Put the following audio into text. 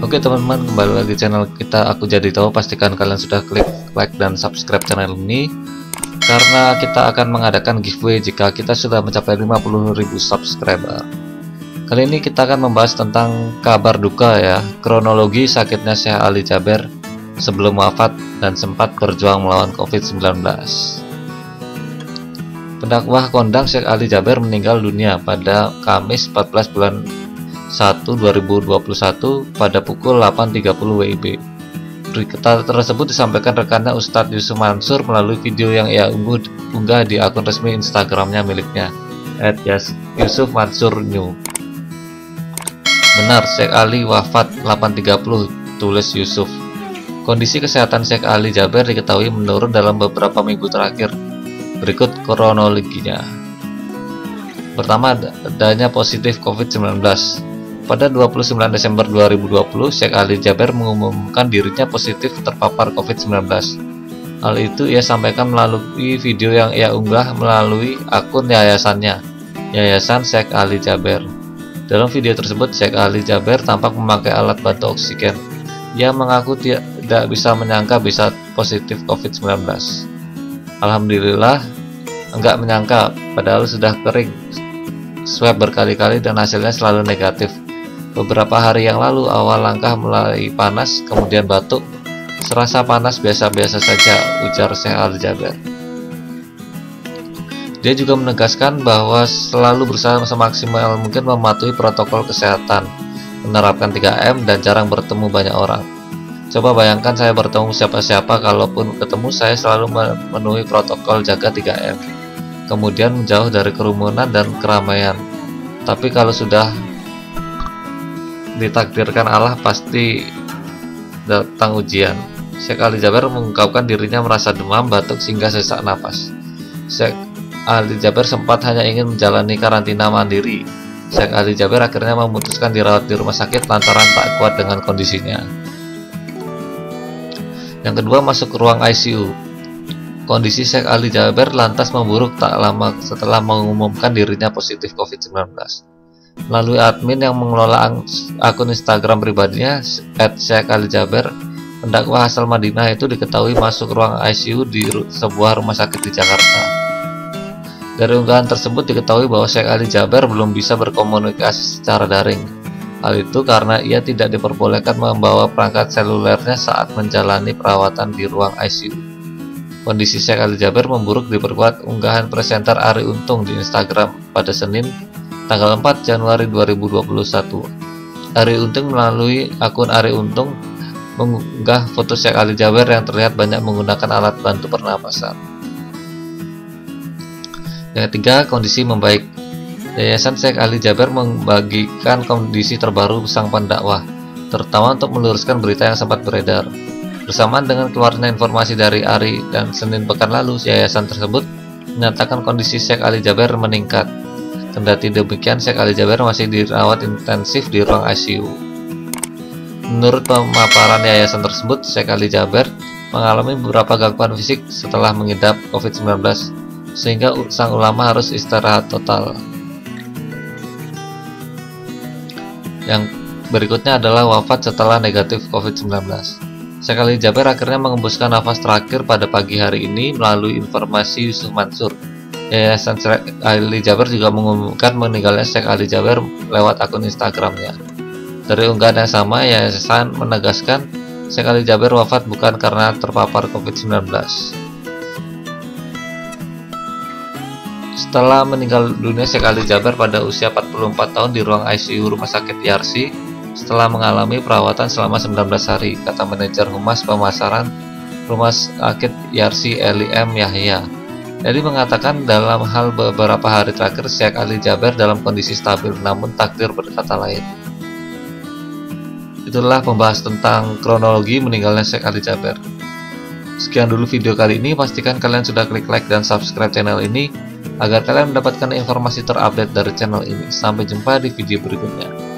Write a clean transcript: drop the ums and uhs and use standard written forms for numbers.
Oke teman-teman, kembali lagi channel kita Aku Jadi Tahu. Pastikan kalian sudah klik like dan subscribe channel ini, karena kita akan mengadakan giveaway jika kita sudah mencapai 50.000 subscriber. Kali ini kita akan membahas tentang kabar duka ya, kronologi sakitnya Syekh Ali Jaber sebelum wafat dan sempat berjuang melawan COVID-19. Pendakwah kondang Syekh Ali Jaber meninggal dunia pada Kamis 14 bulan 1 2021 pada pukul 8.30 WIB. Berita tersebut disampaikan rekannya Ustadz Yusuf Mansur melalui video yang ia unggah di akun resmi Instagramnya miliknya @yusufmansurnew. Benar, Syekh Ali wafat 8.30, tulis Yusuf. Kondisi kesehatan Syekh Ali Jaber diketahui menurun dalam beberapa minggu terakhir. Berikut kronologinya. Pertama, adanya positif COVID-19. Pada 29 Desember 2020, Syekh Ali Jaber mengumumkan dirinya positif terpapar COVID-19. Hal itu ia sampaikan melalui video yang ia unggah melalui akun yayasannya, Yayasan Syekh Ali Jaber. Dalam video tersebut, Syekh Ali Jaber tampak memakai alat bantu oksigen. Ia mengaku tidak bisa menyangka bisa positif COVID-19. Alhamdulillah, enggak menyangka, padahal sudah kering swab berkali-kali dan hasilnya selalu negatif. Beberapa hari yang lalu awal langkah mulai panas, kemudian batuk, serasa panas biasa-biasa saja, ujar Syekh Ali Jaber. Dia juga menegaskan bahwa selalu berusaha semaksimal mungkin mematuhi protokol kesehatan, menerapkan 3M dan jarang bertemu banyak orang. Coba bayangkan saya bertemu siapa-siapa, kalaupun ketemu saya selalu memenuhi protokol jaga 3M. Kemudian menjauh dari kerumunan dan keramaian. Tapi kalau sudah ditakdirkan Allah, pasti datang ujian. Syekh Ali Jaber mengungkapkan dirinya merasa demam, batuk, hingga sesak napas. Syekh Ali Jaber sempat hanya ingin menjalani karantina mandiri. Syekh Ali Jaber akhirnya memutuskan dirawat di rumah sakit lantaran tak kuat dengan kondisinya. Yang kedua, masuk ke ruang ICU. Kondisi Syekh Ali Jaber lantas memburuk tak lama setelah mengumumkan dirinya positif COVID-19. Melalui admin yang mengelola akun Instagram pribadinya @Syekh Ali Jaber, pendakwah asal Madinah itu diketahui masuk ruang ICU di sebuah rumah sakit di Jakarta. Dari unggahan tersebut diketahui bahwa Syekh Ali Jaber belum bisa berkomunikasi secara daring. Hal itu karena ia tidak diperbolehkan membawa perangkat selulernya saat menjalani perawatan di ruang ICU. Kondisi Syekh Ali Jaber memburuk diperkuat unggahan presenter Arie Untung di Instagram pada Senin, tanggal 4 Januari 2021. Arie Untung melalui akun Arie Untung mengunggah foto Syekh Ali Jaber yang terlihat banyak menggunakan alat bantu pernapasan. Yang ketiga, kondisi membaik. Yayasan Syekh Ali Jaber membagikan kondisi terbaru sang pendakwah, terutama untuk meluruskan berita yang sempat beredar. Bersamaan dengan keluarnya informasi dari Arie dan Senin pekan lalu, yayasan tersebut menyatakan kondisi Syekh Ali Jaber meningkat. Kendati demikian, Syekh Ali Jaber masih dirawat intensif di ruang ICU. Menurut pemaparan yayasan tersebut, Syekh Ali Jaber mengalami beberapa gangguan fisik setelah mengidap COVID-19, sehingga sang ulama harus istirahat total. Yang berikutnya adalah wafat setelah negatif COVID-19. Syekh Ali Jaber akhirnya mengembuskan nafas terakhir pada pagi hari ini melalui informasi Yusuf Mansur. Yayasan Syekh Ali Jaber juga mengumumkan meninggalnya Syekh Ali Jaber lewat akun Instagramnya. Dari unggahan yang sama, yayasan menegaskan Syekh Ali Jaber wafat bukan karena terpapar COVID-19. Setelah meninggal dunia Syekh Ali Jaber pada usia 44 tahun di ruang ICU Rumah Sakit Yarsi setelah mengalami perawatan selama 19 hari, kata manajer humas pemasaran Rumah Sakit Yarsi Eli M. Yahya. Eli mengatakan dalam hal beberapa hari terakhir Syekh Ali Jaber dalam kondisi stabil, namun takdir berkata lain. Itulah pembahas tentang kronologi meninggalnya Syekh Ali Jaber. Sekian dulu video kali ini, pastikan kalian sudah klik like dan subscribe channel ini agar kalian mendapatkan informasi terupdate dari channel ini. Sampai jumpa di video berikutnya.